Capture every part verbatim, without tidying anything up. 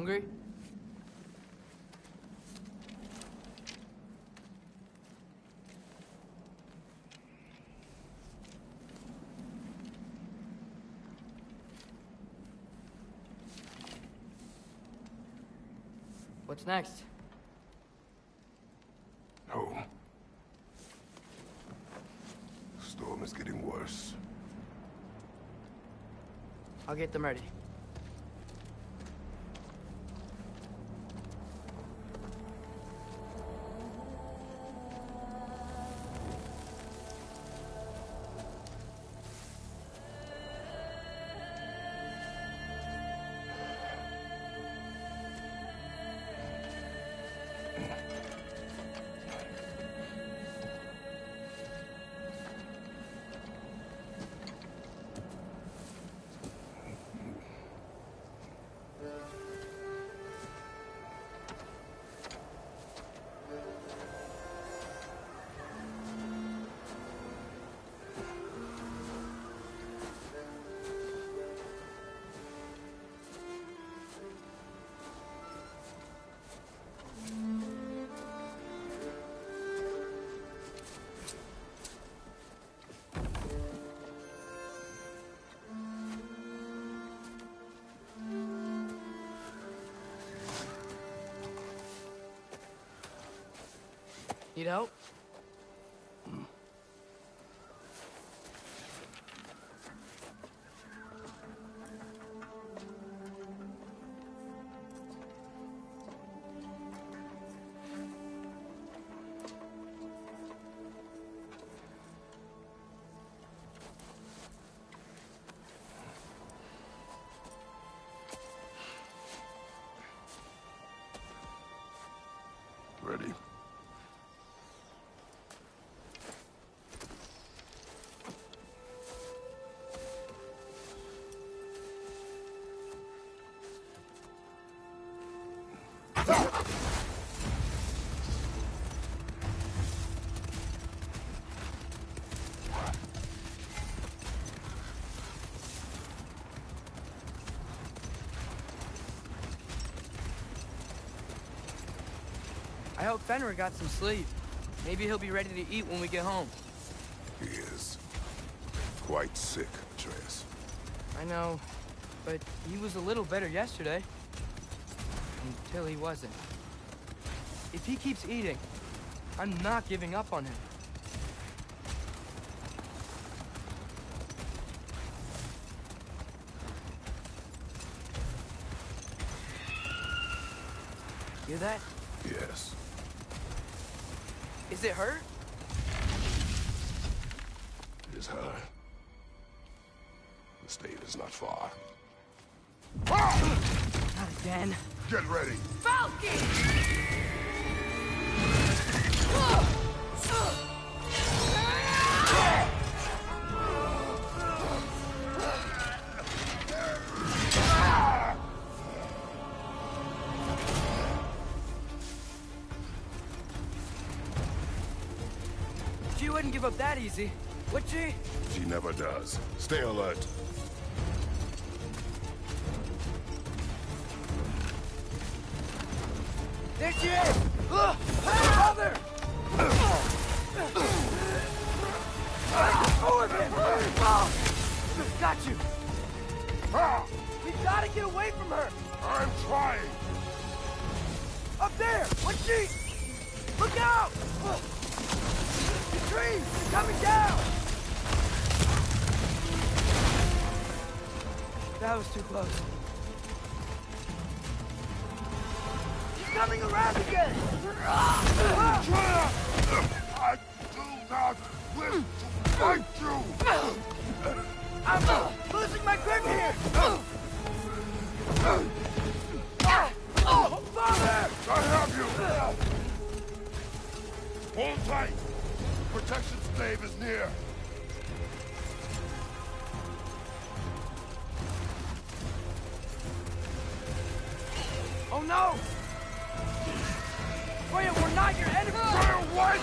Hungry? What's next? Home. The storm is getting worse. I'll get them ready. Need help? Mm. Ready? I hope Fenrir got some sleep. Maybe he'll be ready to eat when we get home. He is quite sick, Atreus. I know, but he was a little better yesterday. Until he wasn't. If he keeps eating, I'm not giving up on him. Hear that? Yes. Is it her? It is her. The state is not far. Not again. Get ready! Falcon! She wouldn't give up that easy, would she? She never does. Stay alert. There she is! Uh, hey, brother! Oh, got you! We gotta get away from her! I'm trying! Up there! What's she? Look out! The trees! They're coming down! That was too close. Coming around again! I do not wish to fight you! I'm losing my grip here! Oh, Father! I have you! Hold tight! Protection stave is near! Oh no! Wait, we're not your enemy! We're what?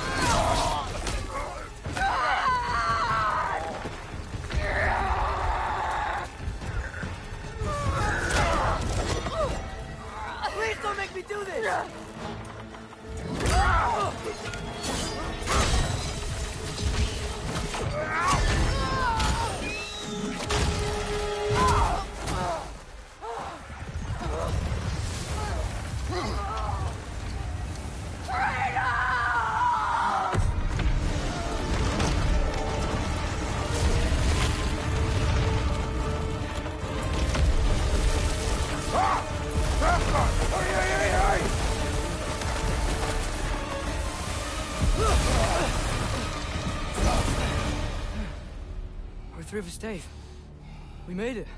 We're through the stave. We made it.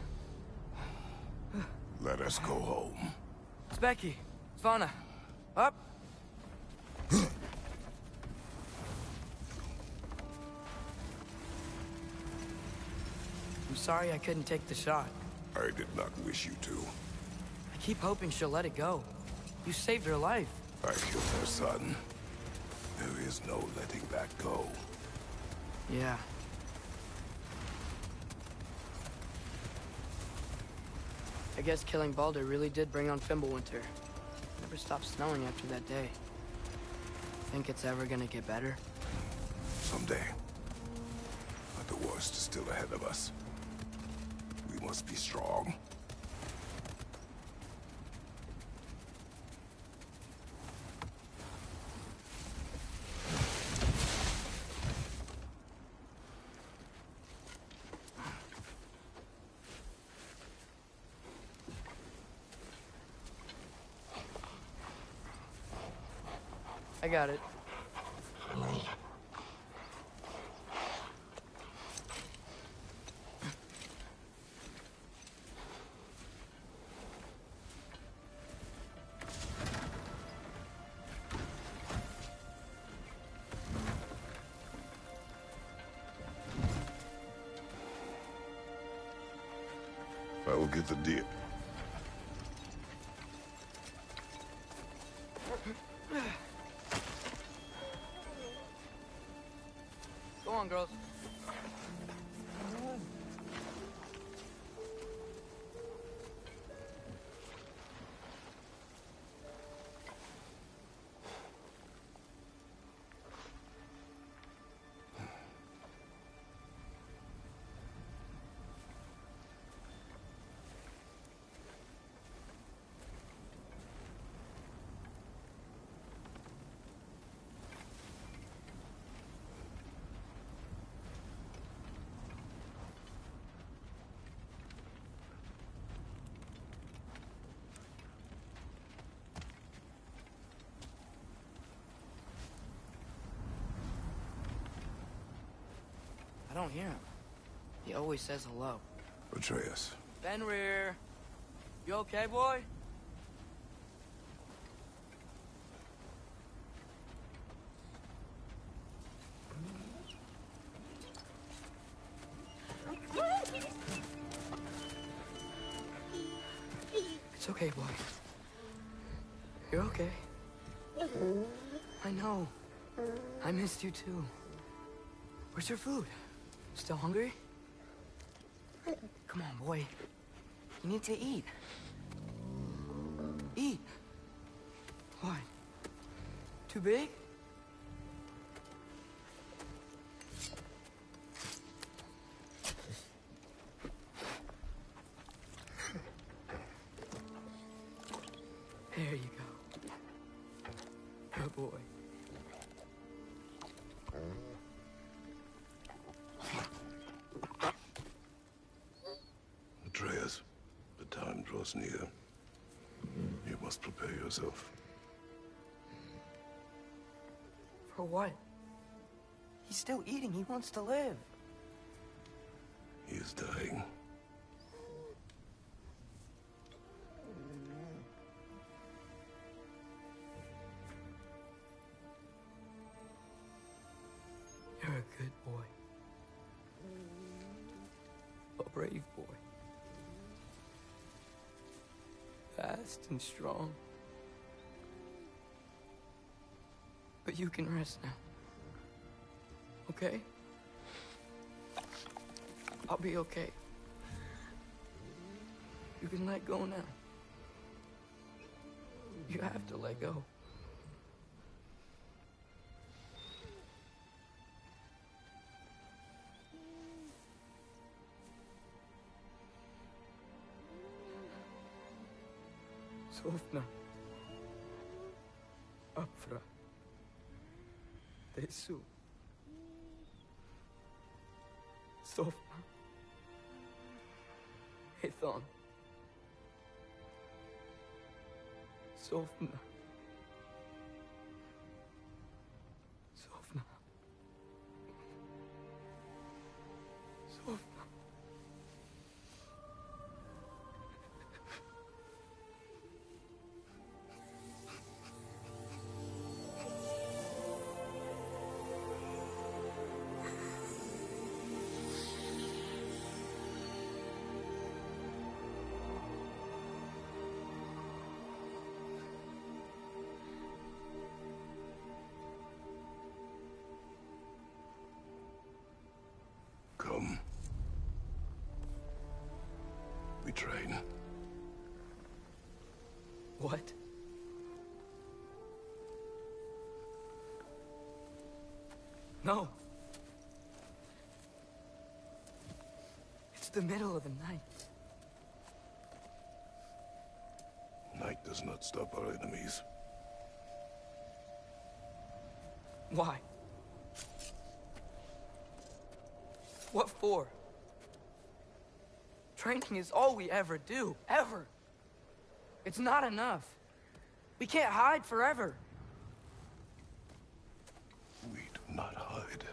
Let us go home. It's Becky. Svana. Up. I'm sorry I couldn't take the shot. I did not wish you to. I keep hoping she'll let it go. You saved her life. I killed her son. There is no letting that go. Yeah. I guess killing Baldur really did bring on Fimbulwinter. Never stopped snowing after that day. Think it's ever gonna get better? Someday. But the worst is still ahead of us. We must be strong. I got it. I will get the deal. Go on, girls. I don't hear him. He always says hello. Atreus. Fenrir. You okay, boy? It's okay, boy. You're okay. I know. I missed you too. Where's your food? Still hungry? Come on, boy. You need to eat. Eat. What? Too big? There you go. Good boy. Atreus, the time draws near. You must prepare yourself. For what? He's still eating. He wants to live. He is dying. You're a good boy. A brave boy. Fast and strong. But you can rest now. Okay? I'll be okay. You can let go now. You have to let go. Sofna. Apfra. Tesu. Sofna. Hithon. Sofna. Sofna. Sofna. Come. We train. What? No. It's the middle of the night. Night does not stop our enemies. Why? What for? Training is all we ever do, ever. It's not enough. We can't hide forever. We do not hide.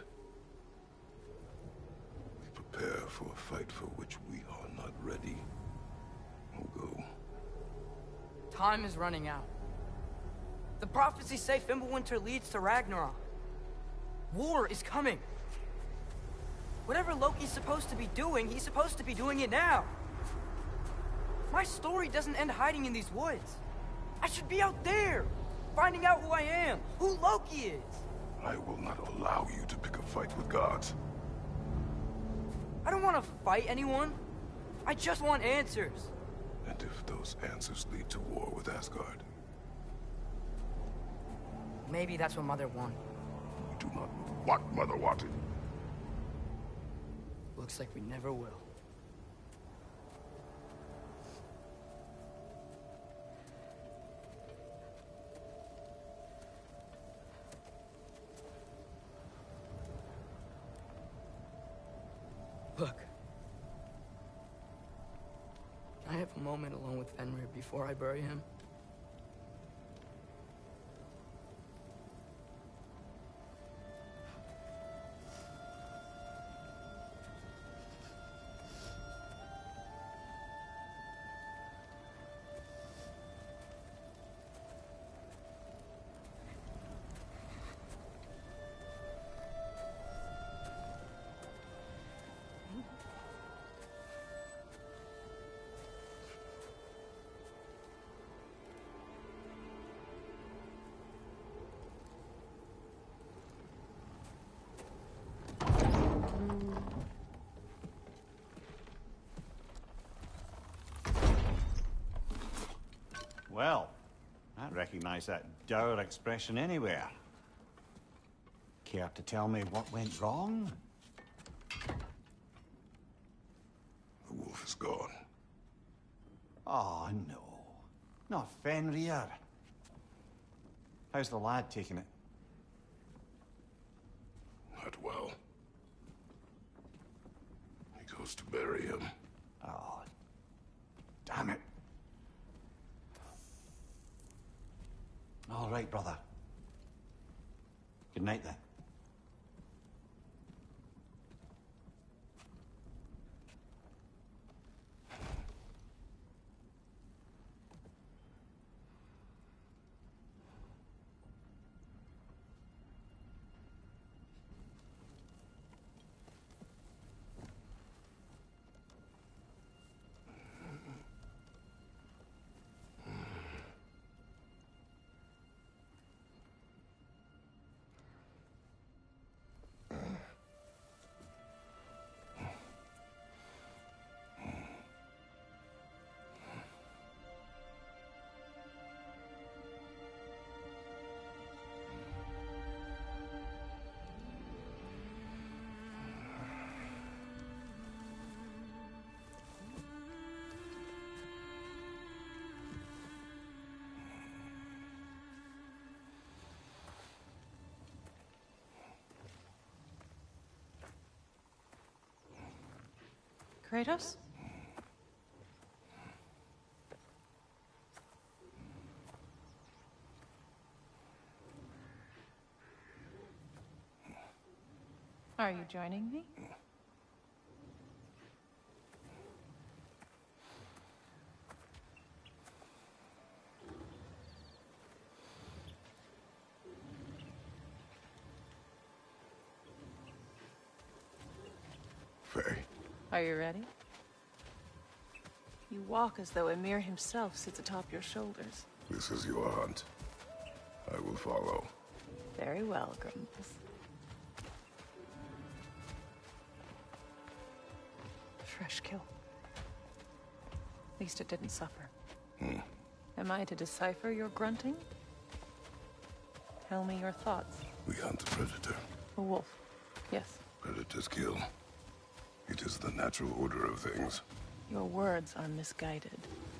We prepare for a fight for which we are not ready. We'll go. Time is running out. The prophecies say Fimbulwinter leads to Ragnarok. War is coming. Whatever Loki's supposed to be doing, he's supposed to be doing it now. My story doesn't end hiding in these woods. I should be out there, finding out who I am, who Loki is. I will not allow you to pick a fight with gods. I don't want to fight anyone. I just want answers. And if those answers lead to war with Asgard? Maybe that's what Mother wanted. We do not know what Mother wanted. Looks like we never will. Look. Can I have a moment alone with Fenrir before I bury him? Well, I recognize that dour expression anywhere. Care to tell me what went wrong? The wolf is gone. Oh, no. Not Fenrir. How's the lad taking it? Not well. He goes to bury him. Oh, damn it. All right, brother. Good night, then. Kratos? Are you joining me? Faye. Are you ready? You walk as though Emir himself sits atop your shoulders. This is your hunt. I will follow. Very well, Grumpus. Fresh kill. At least it didn't suffer. Hmm. Am I to decipher your grunting? Tell me your thoughts. We hunt a predator. A wolf. Yes. Predators kill. It is the natural order of things. Your words are misguided.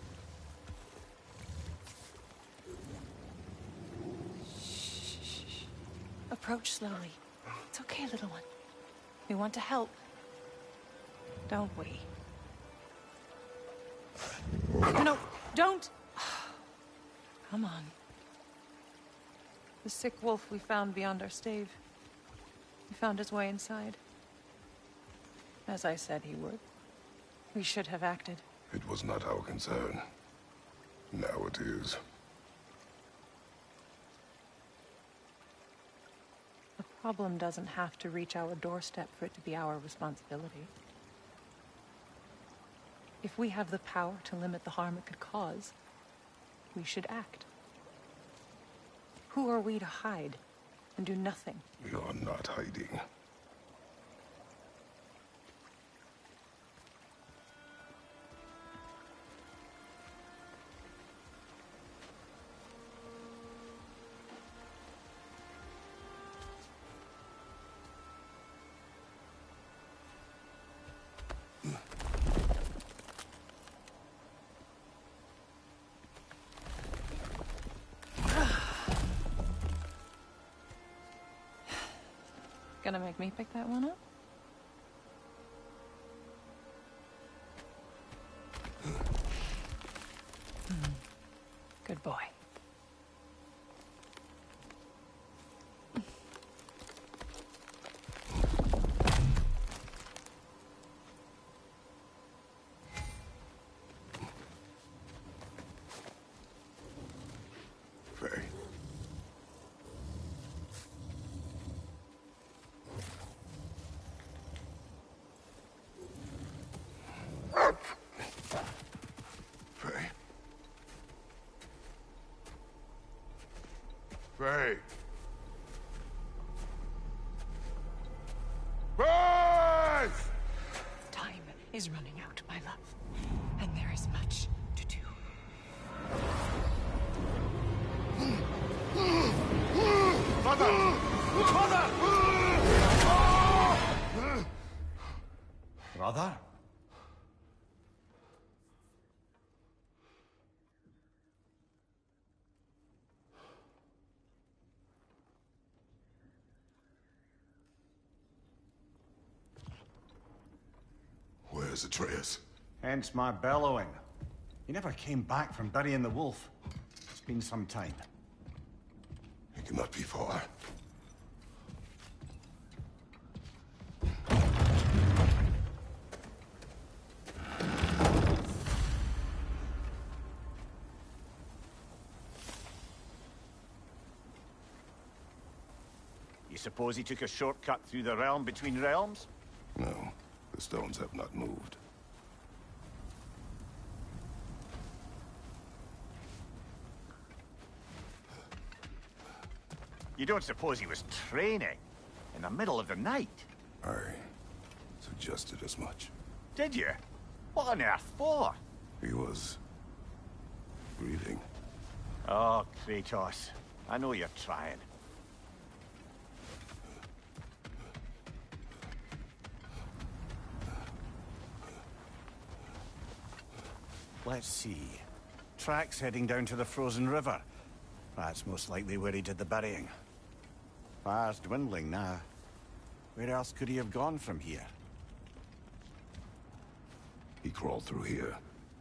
Shh. Approach slowly. It's okay, little one. We want to help. Don't we? No, no, don't! Come on. The sick wolf we found beyond our stave. He found his way inside. As I said he would. We should have acted. It was not our concern. Now it is. The problem doesn't have to reach our doorstep for it to be our responsibility. If we have the power to limit the harm it could cause, we should act. Who are we to hide and do nothing? We are not hiding. Gonna make me pick that one up? Hmm. Good boy. Faye. Faye. Faye! Time is running out, my love. And there is much to do. Mother! Mother! Brother? Where's Atreus? Hence my bellowing. He never came back from burying the wolf. It's been some time. He cannot be far. You suppose he took a shortcut through the realm between realms? No, the stones have not moved. You don't suppose he was training in the middle of the night? I suggested as much. Did you? What on earth for? He was breathing. Oh, Kratos. I know you're trying. Let's see. Tracks heading down to the frozen river. That's most likely where he did the burying. Fire's dwindling now. Where else could he have gone from here? He crawled through here.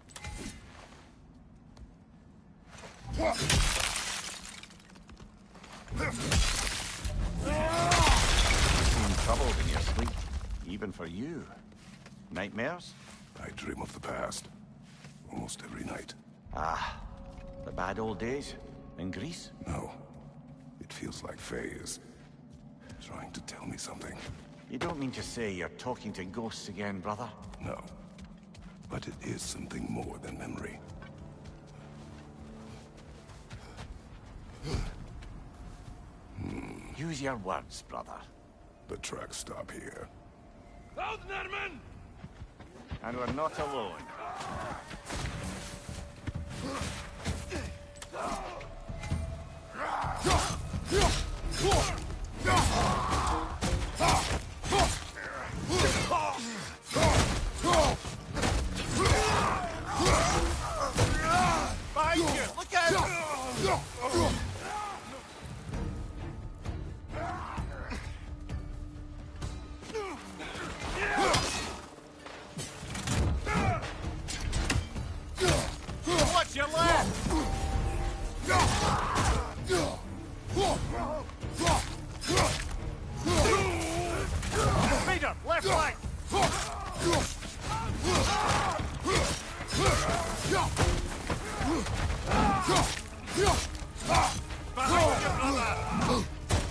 Seem troubled in your sleep, even for you. Nightmares? I dream of the past. Almost every night. Ah, the bad old days? In Greece? No. It feels like Faye is trying to tell me something. You don't mean to say you're talking to ghosts again, brother? No. But it is something more than memory. Use your words, brother. The tracks stop here. And we're not alone. Behind you! Look out! Watch your left! Peter, left flank! Behind you, brother!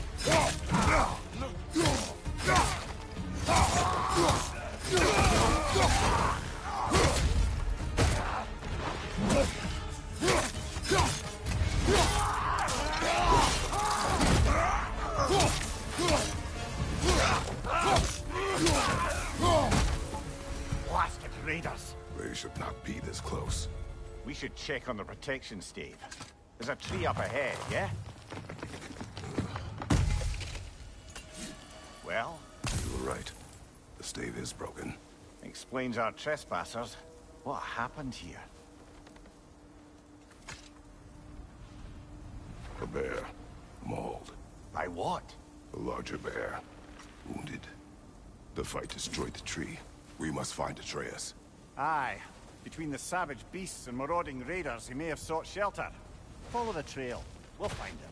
Blasted raiders! They should not be this close. We should check on the protection stave. There's a tree up ahead, yeah? Well? You were right. The stave is broken. Explains our trespassers. What happened here? A bear. Mauled. By what? A larger bear. Wounded. The fight destroyed the tree. We must find Atreus. Aye. Between the savage beasts and marauding raiders, he may have sought shelter. Follow the trail. We'll find him.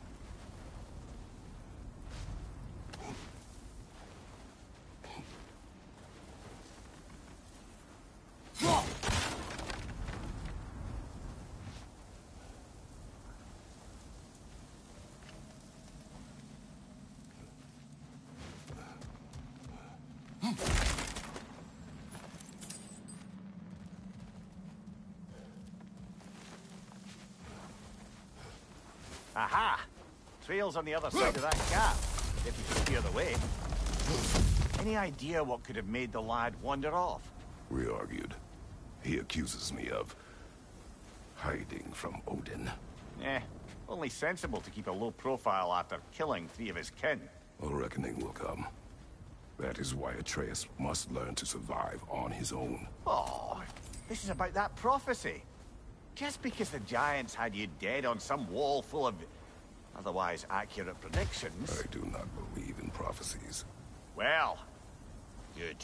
Aha! Trail's on the other side of that gap, if you can clear the way. Any idea what could have made the lad wander off? We argued. He accuses me of hiding from Odin. Eh, only sensible to keep a low profile after killing three of his kin. A reckoning will come. That is why Atreus must learn to survive on his own. Oh, this is about that prophecy. Just because the giants had you dead on some wall full of otherwise accurate predictions... I do not believe in prophecies. Well, good.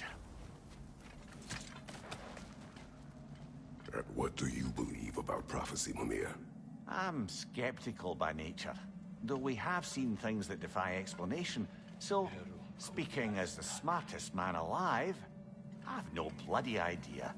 And what do you believe about prophecy, Mimir? I'm skeptical by nature, though we have seen things that defy explanation. So, speaking as the smartest man alive, I've no bloody idea.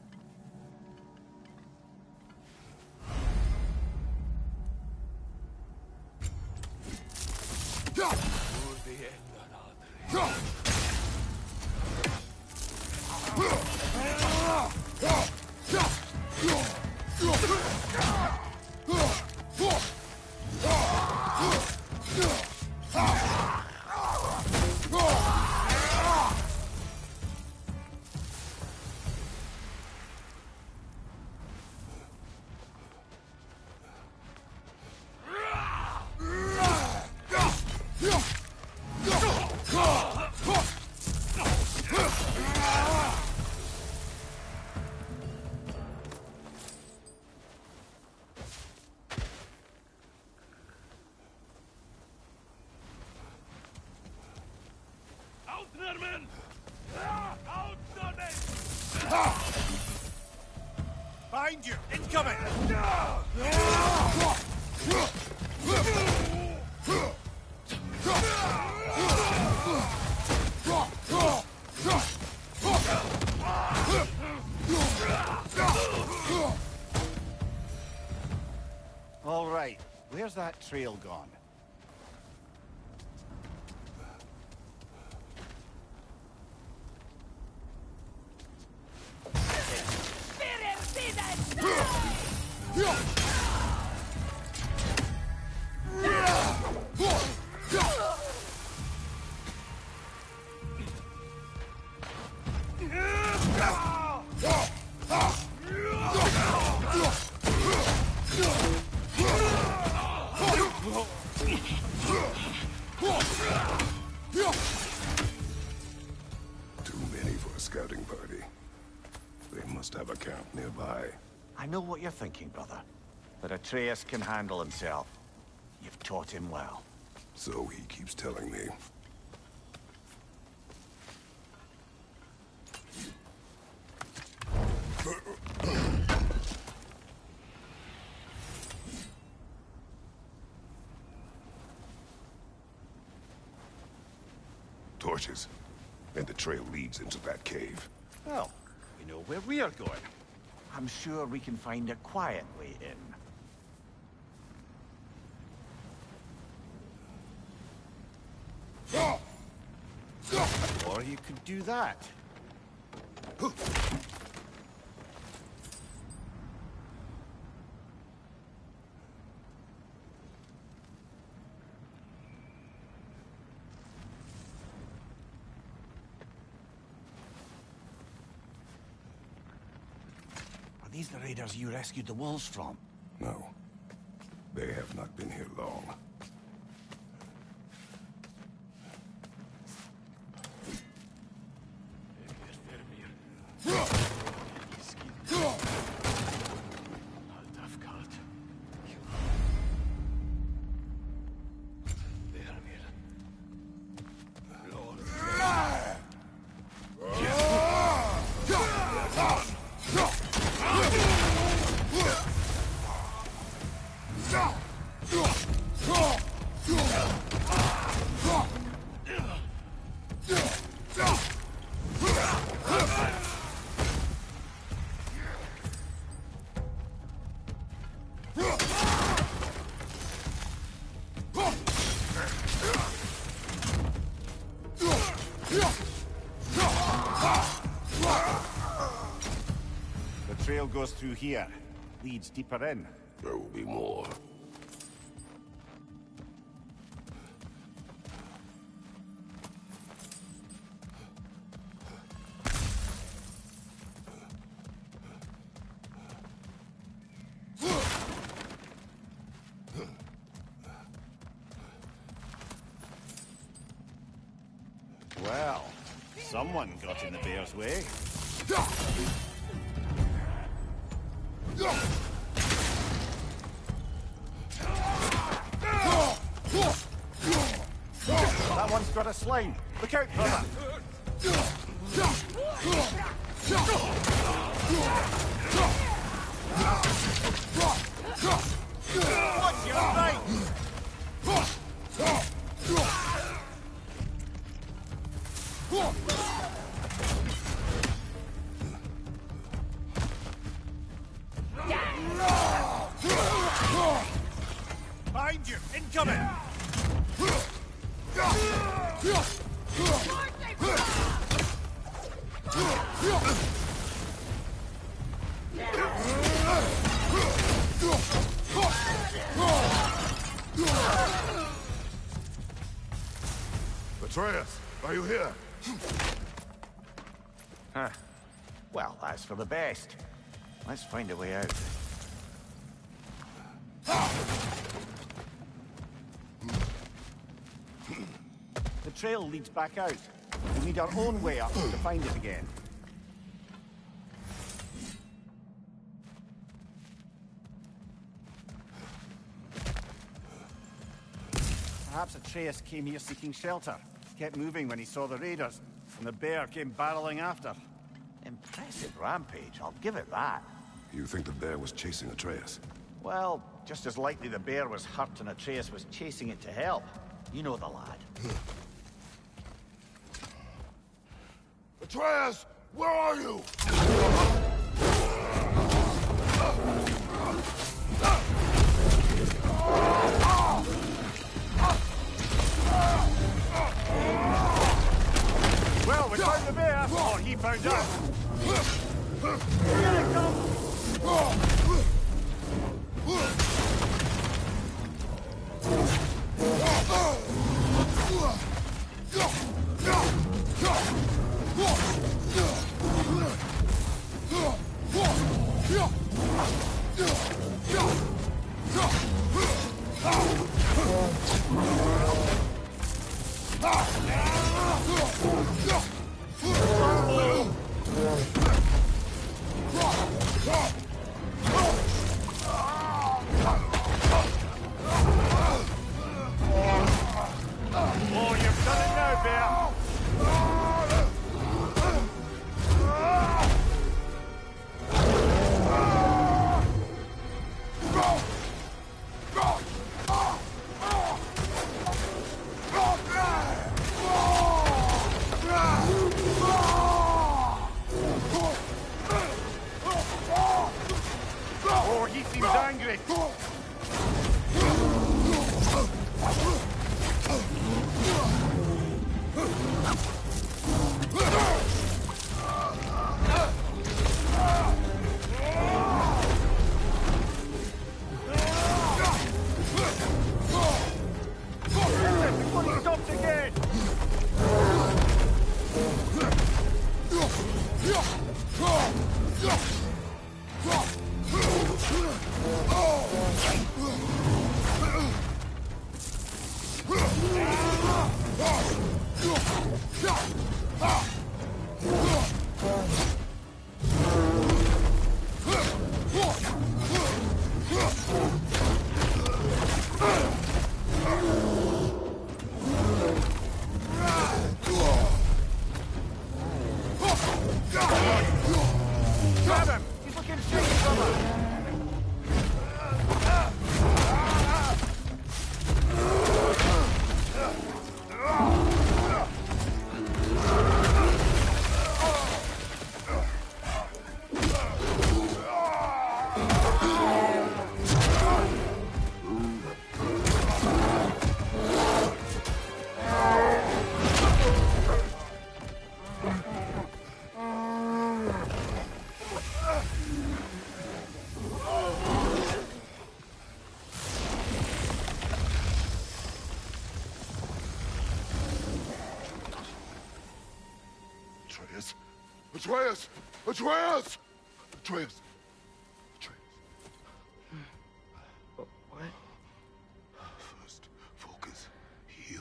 Behind you! Incoming! All right, where's that trail gone? Too many for a scouting party. They must have a camp nearby. I know what you're thinking, brother. But Atreus can handle himself. You've taught him well. So he keeps telling me. Torches. And the trail leads into that cave. Well, we know where we are going. I'm sure we can find a quiet way in. Or you could do that. Are these the raiders you rescued the wolves from? No. They have not been here long. The trail goes through here. Leads deeper in. There will be more. Well, someone got in the bear's way. That one's got a sling. Look out, brother. What's your right? Behind you! Incoming! Atreus, are you here? Huh. Well, that's for the best. Let's find a way out. The trail leads back out. We need our own way up to find it again. Perhaps Atreus came here seeking shelter. Kept moving when he saw the raiders, and the bear came barreling after. Impressive rampage, I'll give it that. You think the bear was chasing Atreus? Well, just as likely the bear was hurt and Atreus was chasing it to hell. You know the lad. Atreus! Where are you? Well, we found the bear, or he found us. Here it comes! Oh, you've done it now, bear! Oh, he seems angry. Before he stops again! Grab him! He's looking shaky from us! Atreus! Atreus! Atreus! Atreus! Atreus. What? First, focus. Heal.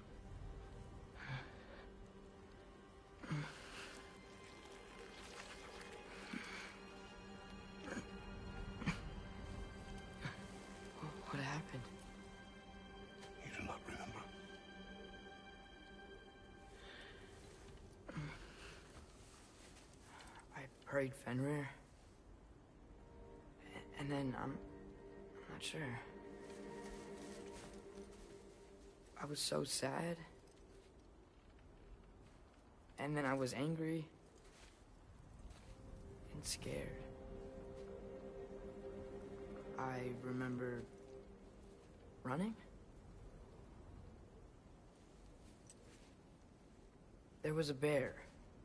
What happened? You do not remember. I prayed Fenrir. And then, I'm... I'm not sure. I was so sad. And then I was angry. And scared. I remember... running? There was a bear.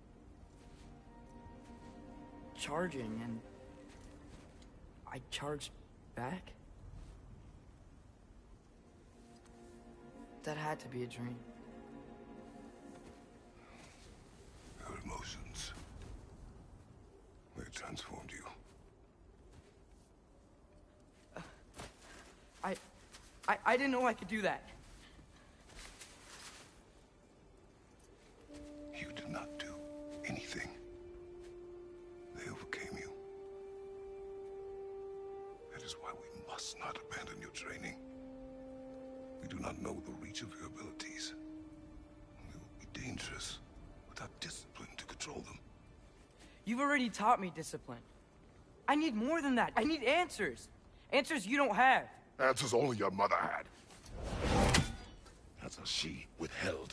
Charging, and I charged back? That had to be a dream. Your emotions. They transformed you. I, I, I didn't know I could do that. You did not do anything. They overcame you. That is why we must not abandon your training. We do not know the reach of your abilities. They will be dangerous without discipline to control them. You've already taught me discipline. I need more than that. I need answers. Answers you don't have. Answers only your mother had. Answers she withheld.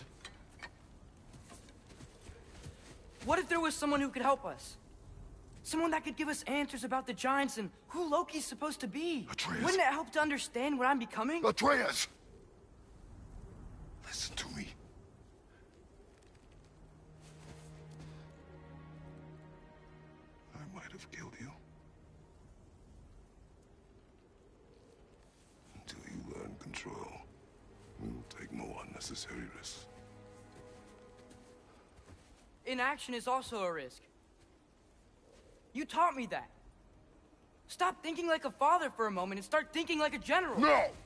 What if there was someone who could help us? Someone that could give us answers about the Giants and who Loki's supposed to be. Atreus. Wouldn't it help to understand what I'm becoming? Atreus! Listen to me. I might have killed you. Until you learn control, we will take no unnecessary risks. Inaction is also a risk. You taught me that. Stop thinking like a father for a moment and start thinking like a general. No!